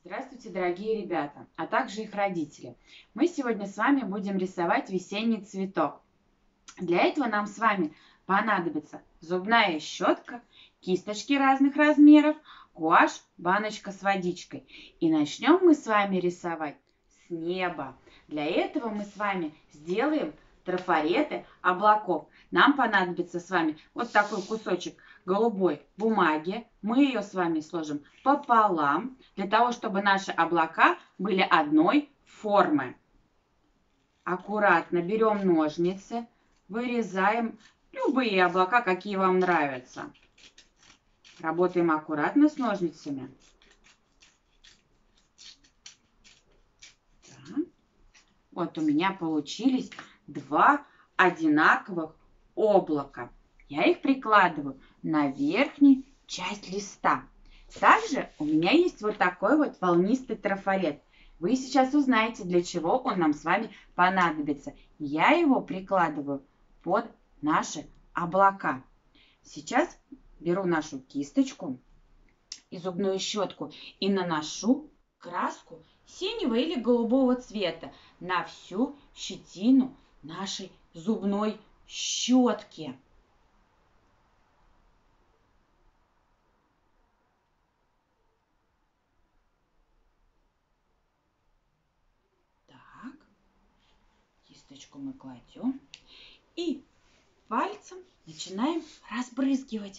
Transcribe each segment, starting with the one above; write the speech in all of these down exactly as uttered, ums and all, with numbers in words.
Здравствуйте, дорогие ребята, а также их родители. Мы сегодня с вами будем рисовать весенний цветок. Для этого нам с вами понадобится зубная щетка, кисточки разных размеров, гуашь, баночка с водичкой. И начнем мы с вами рисовать с неба. Для этого мы с вами сделаем трафареты облаков. Нам понадобится с вами вот такой кусочек голубой бумаги. Мы ее с вами сложим пополам, для того, чтобы наши облака были одной формы. Аккуратно берем ножницы, вырезаем любые облака, какие вам нравятся. Работаем аккуратно с ножницами. Так. Вот у меня получились два одинаковых облака. Я их прикладываю на верхнюю часть листа. Также у меня есть вот такой вот волнистый трафарет. Вы сейчас узнаете, для чего он нам с вами понадобится. Я его прикладываю под наши облака. Сейчас беру нашу кисточку и зубную щетку и наношу краску синего или голубого цвета на всю щетину нашей зубной щетки. Так, кисточку мы кладем и пальцем начинаем разбрызгивать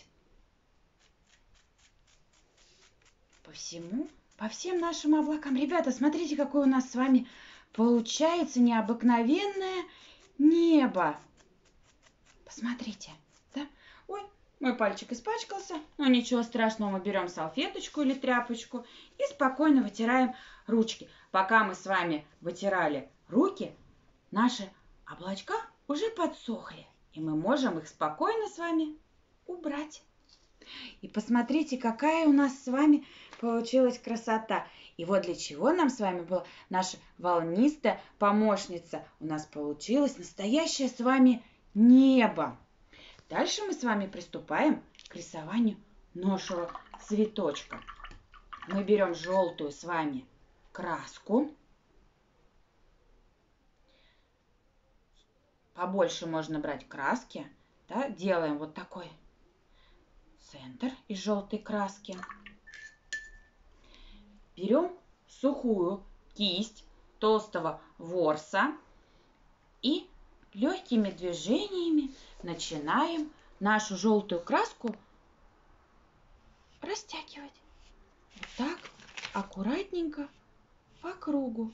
по всему, по всем нашим облакам. Ребята, смотрите, какое у нас с вами получается необыкновенное небо. Посмотрите, да? Ой, мой пальчик испачкался, но ничего страшного, мы берем салфеточку или тряпочку и спокойно вытираем ручки. Пока мы с вами вытирали руки, наши облачка уже подсохли, и мы можем их спокойно с вами убрать. И посмотрите, какая у нас с вами получилась красота. И вот для чего нам с вами была наша волнистая помощница. У нас получилось настоящее с вами небо. Дальше мы с вами приступаем к рисованию нашего цветочка. Мы берем желтую с вами краску. Побольше можно брать краски. Да? Делаем вот такой центр из желтой краски. Берем сухую кисть толстого ворса и легкими движениями начинаем нашу желтую краску растягивать. Вот так, аккуратненько, по кругу.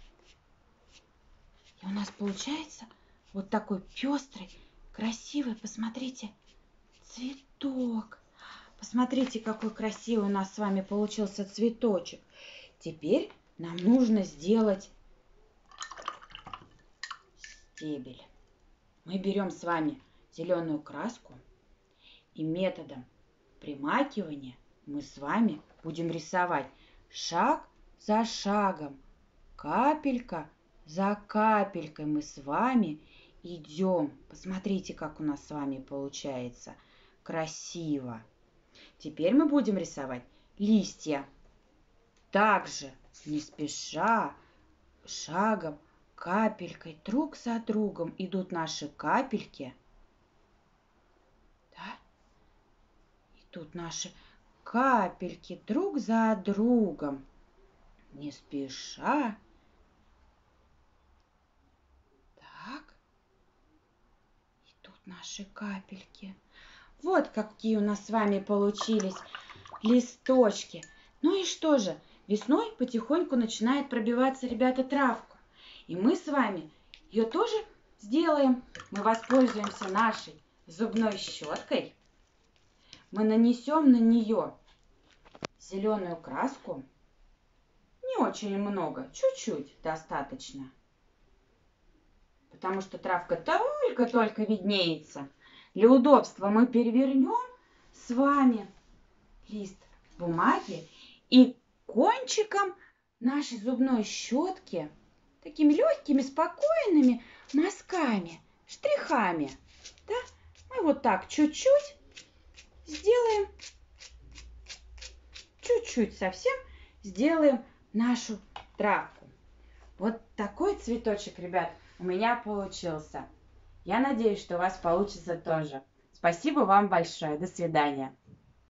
И у нас получается вот такой пестрый, красивый, посмотрите, цветок. Посмотрите, какой красивый у нас с вами получился цветочек. Теперь нам нужно сделать стебель. Мы берем с вами зеленую краску и методом примакивания мы с вами будем рисовать шаг за шагом, капелька за капелькой мы с вами идем. Посмотрите, как у нас с вами получается красиво. Теперь мы будем рисовать листья. Также не спеша, шагом, капелькой друг за другом идут наши капельки. Да? Идут наши капельки друг за другом. Не спеша. Так. Идут наши капельки. Вот какие у нас с вами получились листочки. Ну и что же, весной потихоньку начинает пробиваться, ребята, травка. И мы с вами ее тоже сделаем. Мы воспользуемся нашей зубной щеткой. Мы нанесем на нее зеленую краску. Не очень много, чуть-чуть достаточно. Потому что травка только-только виднеется. Для удобства мы перевернем с вами лист бумаги и кончиком нашей зубной щетки, такими легкими, спокойными мазками, штрихами, да, мы вот так чуть-чуть сделаем, чуть-чуть совсем сделаем нашу травку. Вот такой цветочек, ребят, у меня получился. Я надеюсь, что у вас получится тоже. Спасибо вам большое. До свидания.